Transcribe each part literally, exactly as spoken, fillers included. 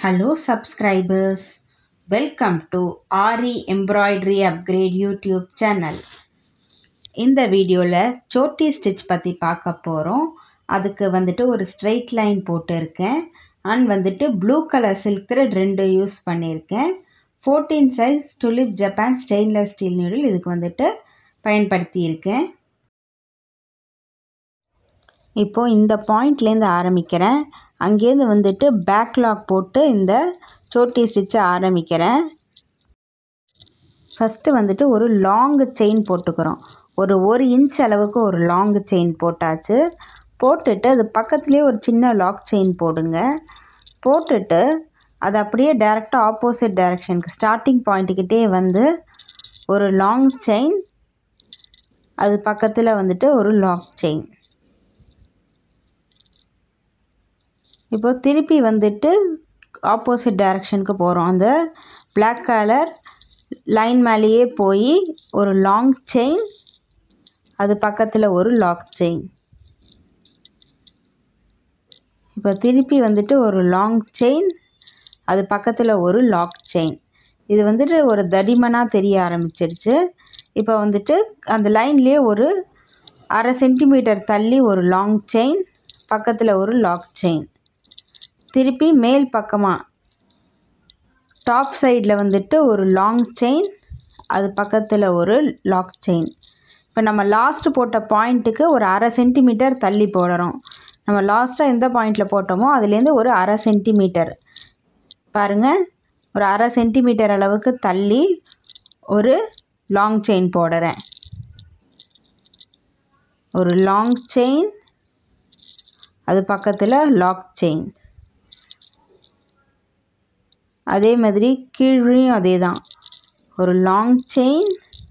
Hello subscribers, welcome to R E Embroidery Upgrade YouTube channel. இந்த வீடியோவில் Chhoti stitch பற்றி பார்க்க போகிறோம். அதுக்கு வந்துட்டு ஒரு ஸ்ட்ரெயிட் லைன் போட்டிருக்கேன் அண்ட் வந்துட்டு ப்ளூ கலர் சில்க் த்ரெட் ரெண்டு யூஸ் பண்ணியிருக்கேன். Fourteen size Tulip Japan stainless steel needle இதுக்கு வந்துட்டு பயன்படுத்தியிருக்கேன். இப்போது இந்த பாயிண்ட்லேருந்து ஆரம்பிக்கிறேன். அங்கேருந்து வந்துட்டு பேக்லாக் போட்டு இந்த சோட்டி ஸ்டிச்சை ஆரம்பிக்கிறேன். ஃபஸ்ட்டு வந்துட்டு ஒரு லாங் செயின் போட்டுக்கிறோம். ஒரு ஒரு இன்ச் அளவுக்கு ஒரு லாங் செயின் போட்டாச்சு. போட்டுட்டு அது பக்கத்துலேயே ஒரு சின்ன லாக் செயின் போடுங்க. போட்டுட்டு அது அப்படியே டேரெக்டாக ஆப்போசிட் டைரெக்ஷனுக்கு ஸ்டார்டிங் பாயிண்ட்டுக்கிட்டே வந்து ஒரு லாங் செயின், அது பக்கத்தில் வந்துட்டு ஒரு லாக் செயின். இப்போ திருப்பி வந்துட்டு ஆப்போசிட் டைரெக்ஷனுக்கு போகிறோம். அந்த பிளாக் கலர் லைன் மேலேயே போய் ஒரு லாங் செயின், அது பக்கத்தில் ஒரு லாக் செயின். இப்போ திருப்பி வந்துட்டு ஒரு லாங் செயின், அது பக்கத்தில் ஒரு லாக் செயின். இது வந்துட்டு ஒரு தடிமனாக தெரிய ஆரம்பிச்சிருச்சு. இப்போ வந்துட்டு அந்த லைன்லேயே ஒரு அரை சென்டிமீட்டர் தள்ளி ஒரு லாங் செயின், பக்கத்தில் ஒரு லாக் செயின். திருப்பி மேல் பக்கமாக டாப் சைடில் வந்துட்டு ஒரு லாங் செயின், அது பக்கத்தில் ஒரு லாக் செயின். இப்போ நம்ம லாஸ்ட்டு போட்ட பாயிண்ட்டுக்கு ஒரு அரை சென்டிமீட்டர் தள்ளி போடுறோம். நம்ம லாஸ்ட்டாக எந்த பாயிண்டில் போட்டோமோ அதுலேருந்து ஒரு அரை சென்டிமீட்டர் பாருங்கள், ஒரு அரை சென்டிமீட்டர் அளவுக்கு தள்ளி ஒரு லாங் செயின் போடுறேன். ஒரு லாங் செயின், அது பக்கத்தில் லாக் செயின். அதே மாதிரி கீழேயும் அதே தான், ஒரு லாங் செயின்,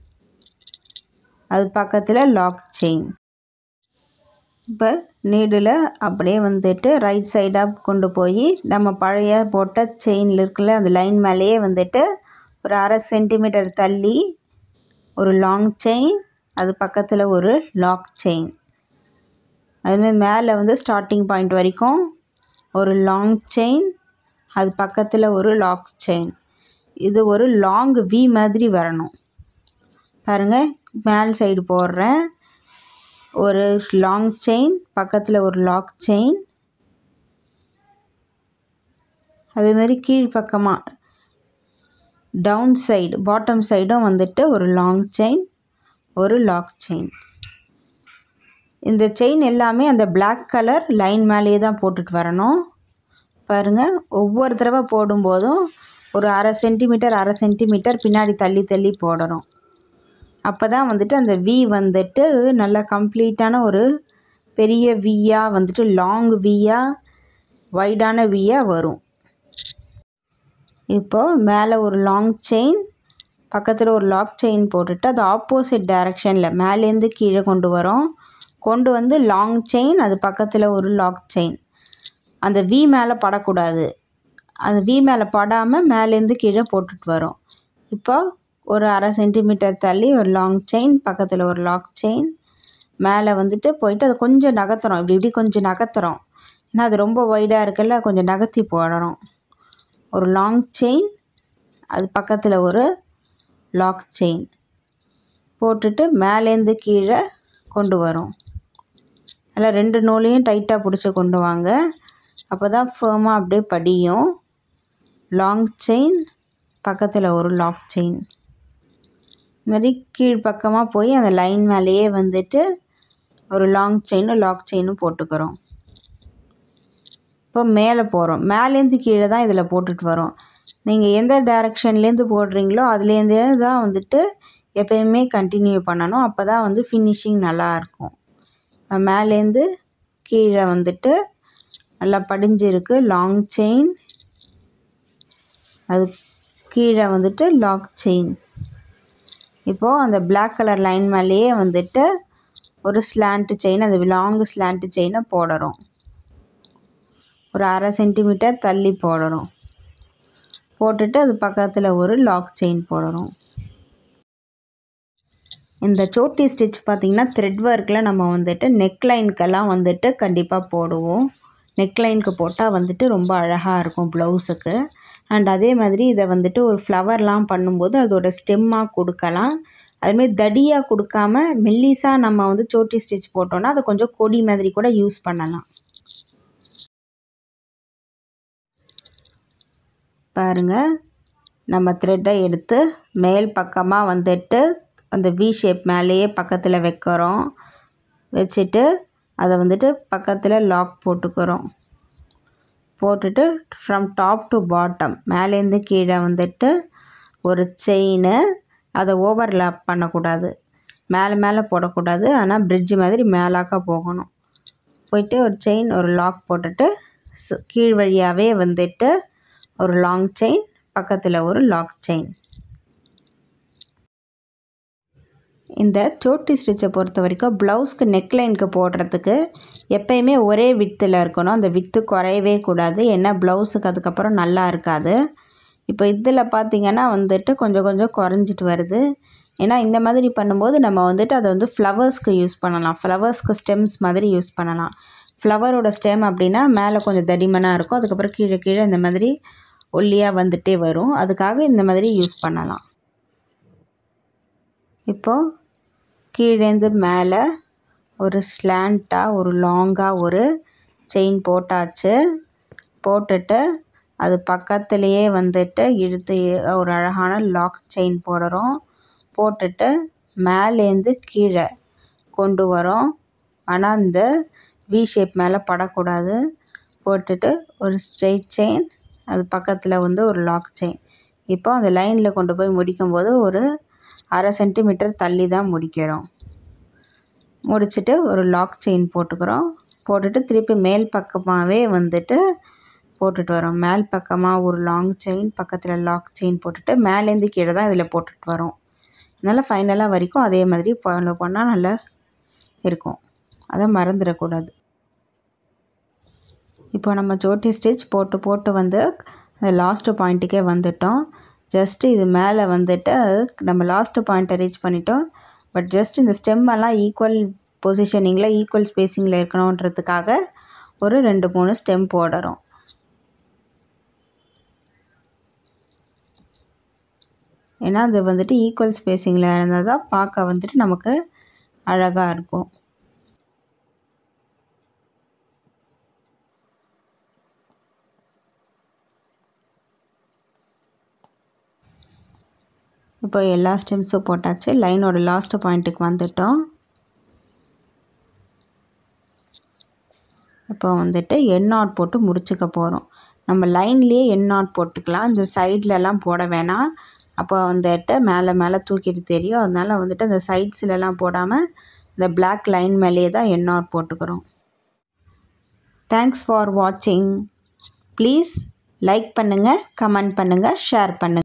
அது பக்கத்தில் லாக் செயின். இப்போ நீடில் அப்படியே வந்துட்டு ரைட் சைடாக கொண்டு போய் நம்ம பழைய போட்ட செயினில் இருக்குல்ல அந்த லைன் மேலேயே வந்துட்டு ஒரு அரை சென்டிமீட்டர் தள்ளி ஒரு லாங் செயின், அது பக்கத்தில் ஒரு லாக் செயின். அதுமாதிரி மேலே வந்து ஸ்டார்டிங் பாயிண்ட் வரைக்கும் ஒரு லாங் செயின், அது பக்கத்தில் ஒரு லாக் செயின். இது ஒரு லாங் வி மாதிரி வரணும். பாருங்கள், மேல் சைடு போடுறேன். ஒரு லாங் செயின், பக்கத்தில் ஒரு லாக் செயின். அதேமாதிரி கீழ்ப்பக்கமாக டவுன் சைடு பாட்டம் சைடும் வந்துட்டு ஒரு லாங் செயின், ஒரு லாக் செயின். இந்த செயின் எல்லாமே அந்த பிளாக் கலர் லைன் மேலேயே தான் போட்டுட்டு வரணும். பாருங்கள், ஒவ்வொரு தடவை போடும்போதும் ஒரு அரை சென்டிமீட்டர் அரை சென்டிமீட்டர் பின்னாடி தள்ளி தள்ளி போடணும். அப்போ தான் வந்துட்டு அந்த வி வந்துட்டு நல்லா கம்ப்ளீட்டான ஒரு பெரிய வியாக வந்துட்டு லாங் வியாக வைடான வியாக வரும். இப்போது மேலே ஒரு லாங் செயின், பக்கத்தில் ஒரு லாக் செயின் போட்டுட்டு அது ஆப்போசிட் டைரெக்ஷனில் மேலேருந்து கீழே கொண்டு வரோம். கொண்டு வந்து லாங் செயின், அது பக்கத்தில் ஒரு லாக் செயின். அந்த வி மேலே படக்கூடாது. அந்த வி மேலே படாமல் மேலேருந்து கீழே போட்டுட்டு வரோம். இப்போ ஒரு அரை சென்டிமீட்டர் தள்ளி ஒரு லாங் செயின், பக்கத்தில் ஒரு லாக் செயின். மேலே வந்துட்டு போயிட்டு அதை கொஞ்சம் நகர்த்துறோம். இப்படி இப்படி கொஞ்சம் நகர்த்துறோம். ஏன்னா அது ரொம்ப வைடாக இருக்குல்ல, கொஞ்சம் நகர்த்தி போடணும். ஒரு லாங் செயின், அது பக்கத்தில் ஒரு லாக் செயின் போட்டுட்டு மேலேருந்து கீழே கொண்டு வரோம். அதில் ரெண்டு நூலையும் டைட்டாக பிடிச்சி கொண்டு வாங்க. அப்போ தான் ஃபேமாக அப்படியே படியும். லாங் செயின், பக்கத்தில் ஒரு லாக் செயின். இது மாதிரி கீழ்ப்பக்கமாக போய் அந்த லைன் மேலேயே வந்துட்டு ஒரு லாங் செயினும் லாக் செயினும் போட்டுக்கிறோம். இப்போ மேலே போகிறோம். மேலேருந்து கீழே தான் இதில் போட்டுட்டு வரோம். நீங்கள் எந்த டைரெக்ஷன்லேருந்து போடுறீங்களோ அதுலேருந்தே தான் வந்துட்டு எப்பயுமே கண்டினியூ பண்ணணும். அப்போ தான் வந்து ஃபினிஷிங் நல்லாயிருக்கும். மேலேருந்து கீழே வந்துட்டு நல்லா படிஞ்சிருக்கு லாங் செயின், அது கீழே வந்துட்டு லாக் செயின். இப்போது அந்த பிளாக் கலர் லைன் மேலேயே வந்துட்டு ஒரு ஸ்லாண்ட்டு செயின், அந்த லாங் ஸ்லாண்ட்டு செயினை போடுறோம். ஒரு அரை சென்டிமீட்டர் தள்ளி போடுறோம். போட்டுட்டு அது பக்கத்தில் ஒரு லாக் செயின் போடுறோம். இந்த சோட்டி ஸ்டிச் பார்த்திங்கன்னா த்ரெட் ஒர்க்கில் நம்ம வந்துட்டு நெக் லைனுக்கெல்லாம் வந்துட்டு கண்டிப்பாக போடுவோம். நெக்லைனுக்கு போட்டால் வந்துட்டு ரொம்ப அழகாக இருக்கும் ப்ளவுஸுக்கு. அண்ட் அதே மாதிரி இதை வந்துட்டு ஒரு ஃப்ளவர்லாம் பண்ணும்போது அதோட ஸ்டெம்மாக கொடுக்கலாம். அதுமாரி தடியாக கொடுக்காம மெல்லிஸாக நம்ம வந்து சோட்டி ஸ்டிச் போட்டோன்னா அதை கொஞ்சம் கொடி மாதிரி கூட யூஸ் பண்ணலாம். பாருங்கள், நம்ம த்ரெட்டை எடுத்து மேல் பக்கமாக வந்துட்டு அந்த வி ஷேப் மேலேயே பக்கத்தில் வைக்கிறோம். வச்சுட்டு அதை வந்துட்டு பக்கத்தில் லாக் போட்டுக்கிறோம். போட்டுட்டு ஃப்ரம் டாப் டு பாட்டம் மேலேருந்து கீழே வந்துட்டு ஒரு செயினு, அதை ஓவர்லாப் பண்ணக்கூடாது, மேலே மேலே போடக்கூடாது. ஆனால் பிரிட்ஜ் மாதிரி மேலாக்க போகணும். போயிட்டு ஒரு செயின் ஒரு லாக் போட்டுட்டு கீழ் வழியாகவே வந்துட்டு ஒரு லாங் செயின், பக்கத்தில் ஒரு லாக் செயின். இந்த சோட்டி ஸ்டிச்சை பொறுத்த வரைக்கும் ப்ளவுஸ்க்கு நெக்லைனுக்கு போடுறதுக்கு எப்பயுமே ஒரே வித்தில் இருக்கணும். அந்த வித்து குறையவே கூடாது, ஏன்னா ப்ளவுஸுக்கு அதுக்கப்புறம் நல்லா இருக்காது. இப்போ இதில் பார்த்திங்கன்னா வந்துட்டு கொஞ்சம் கொஞ்சம் குறைஞ்சிட்டு வருது. ஏன்னா இந்த மாதிரி பண்ணும்போது நம்ம வந்துட்டு அதை வந்து ஃப்ளவர்ஸ்க்கு யூஸ் பண்ணலாம். ஃப்ளவர்ஸ்க்கு ஸ்டெம்ஸ் மாதிரி யூஸ் பண்ணலாம். ஃப்ளவரோட ஸ்டெம் அப்படின்னா மேலே கொஞ்சம் தடிமனாக இருக்கும், அதுக்கப்புறம் கீழே கீழே இந்த மாதிரி ஒல்லியாக வந்துட்டே வரும். அதுக்காக இந்த மாதிரி யூஸ் பண்ணலாம். இப்போது கீழேந்து மேலே ஒரு ஸ்லாண்ட்டாக ஒரு லாங்காக ஒரு செயின் போட்டாச்சு. போட்டுட்டு அது பக்கத்துலேயே வந்துட்டு இழுத்து ஒரு அழகான லாக் செயின் போடுறோம். போட்டுட்டு மேலேருந்து கீழே கொண்டு வரோம். ஆனால் இந்த வி ஷேப் மேலே படக்கூடாது. போட்டுட்டு ஒரு ஸ்ட்ரெயிட் செயின், அது பக்கத்தில் வந்து ஒரு லாக் செயின். இப்போ அந்த லைனில் கொண்டு போய் முடிக்கும்போது ஒரு அரை சென்டிமீட்டர் தள்ளி தான் முடிக்கிறோம். முடிச்சுட்டு ஒரு லாக் செயின் போட்டுக்கிறோம். போட்டுட்டு திருப்பி மேல் பக்கமாகவே வந்துட்டு போட்டுட்டு வரோம். மேல் பக்கமாக ஒரு லாங் செயின், பக்கத்தில் லாக் செயின் போட்டுட்டு மேலேருந்து கீழே தான் இதில் போட்டுட்டு வரோம். அதனால் ஃபைனலாக வரைக்கும் அதே மாதிரி ஃபாலோ பண்ணால் நல்லா இருக்கும், அதை மறந்துடக்கூடாது. இப்போ நம்ம சோட்டி ஸ்டிச் போட்டு போட்டு வந்து லாஸ்ட்டு பாயிண்ட்டுக்கே வந்துட்டோம். ஜஸ்ட்டு இது மேலே வந்துட்டு நம்ம லாஸ்ட்டு பாயிண்ட்டை ரீச் பண்ணிட்டோம். பட் ஜஸ்ட் இந்த ஸ்டெம்மெல்லாம் ஈக்குவல் பொசிஷனிங்கில் ஈக்குவல் ஸ்பேஸிங்கில் இருக்கணுன்றதுக்காக ஒரு ரெண்டு மூணு ஸ்டெம் போடுறோம். ஏன்னா அது வந்துட்டு ஈக்குவல் ஸ்பேஸிங்கில் இருந்தால் தான் பார்க்க வந்துட்டு நமக்கு அழகாக இருக்கும். இப்போ எல்லா ஸ்டெம்ஸும் போட்டாச்சு. லைனோட லாஸ்ட்டு பாயிண்ட்டுக்கு வந்துட்டோம். இப்போ வந்துட்டு என் நாட் போட்டு முடிச்சுக்க போகிறோம். நம்ம லைன்லேயே என் நாட் போட்டுக்கலாம், இந்த சைட்லலாம் போட வேணாம். அப்போ வந்துட்டு மேலே மேலே தூக்கிட்டு தெரியும். அதனால் வந்துட்டு அந்த சைட்ஸ்லலாம் போடாமல் இந்த பிளாக் லைன் மேலேயே தான் என் நாட் போட்டுக்கிறோம். தேங்க்ஸ் ஃபார் வாட்சிங். ப்ளீஸ் லைக் பண்ணுங்கள், கமெண்ட் பண்ணுங்கள், ஷேர் பண்ணுங்கள்.